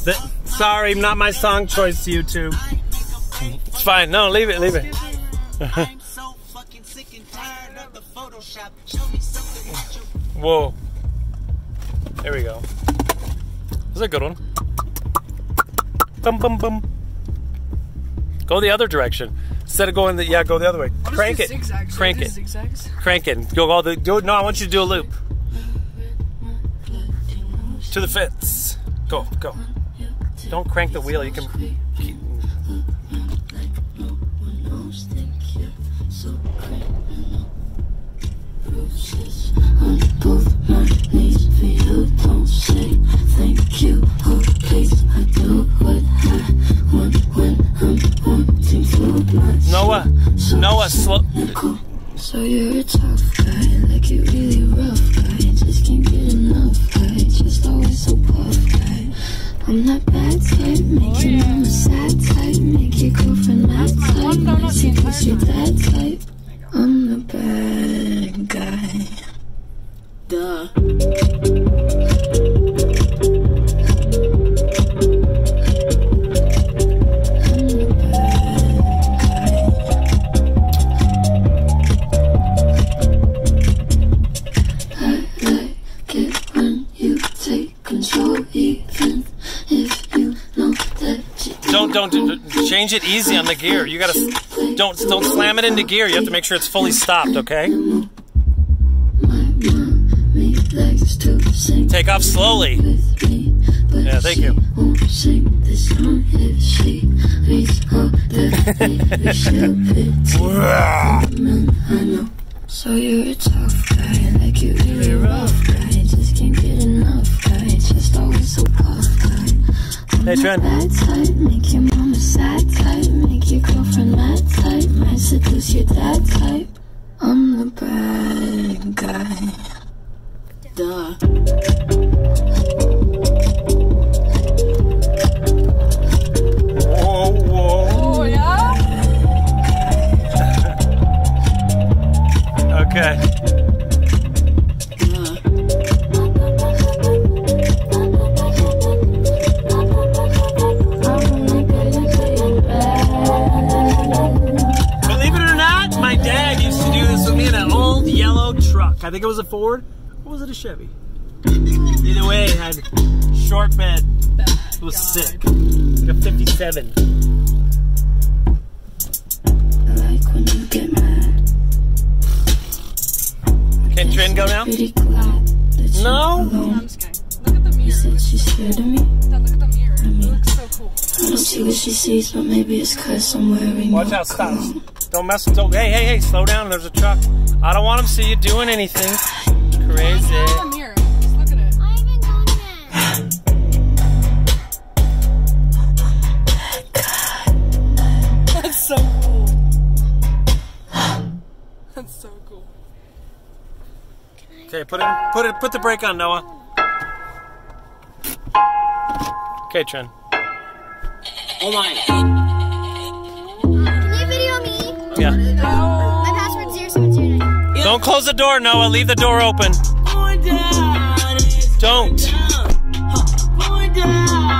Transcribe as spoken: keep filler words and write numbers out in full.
The, sorry, not my song choice, YouTube. It's fine. No, leave it, leave it. Whoa. There we go. This is a good one. Bum, bum, bum. Go the other direction. Instead of going the, yeah, go the other way. Crank it. Zigzags? Crank it. Zigzags? Crank it. Go all the, go, no, I want you to do a loop. To the fence. Go, go. Don't crank the wheel. You can keep. On both my knees for you, don't say thank you. Oh, please, I do what I want when I'm wanting to myself. Noah, Noah, slow. So you're a tough guy, like you really rough guy. Just can't get enough guy, just always so puff guy. I'm that bad type, make your mama sad type, make your girlfriend mad type, messy pussy dad type. I'm the bad guy. Duh. Don't don't do, change it easy on the gear. You gotta don't don't slam it into gear. You have to make sure it's fully stopped. Okay. Take off slowly. Yeah, thank you. So you're a tough guy, like you really rough guy. Just can't get enough guy, just always so puff guy. Hey, Trent. Bad type, make your mama sad type, make your girlfriend mad type, might seduce your dad type. I'm the bad guy. Duh. Whoa, whoa. Oh, yeah? Okay. Believe it or not, my dad used to do this with me in an old yellow truck. I think it was a Ford. Or was it a Chevy? Either way, it had short bed. It was sick. Like a fifty-seven. I like when you get mad. Can Trin go now? No? No, I'm just kidding. Look at the mirror. You said she's scared of me? Dad, look at the mirror. I mean, it looks so cool. I don't see what she sees, but maybe it's cause I'm wearing Watch no out, stop. cologne. Don't mess with, don't, hey, hey, hey, slow down, there's a truck. I don't want him to see you doing anything crazy. Look at the mirror. Just look at it. I haven't done that. That's so cool. That's so cool. Okay, put it, put it, put the brake on, Noah. Okay, Trin. Can you video me? Yeah. My password's zero seven zero nine. Don't close the door, Noah. Leave the door open. Don't.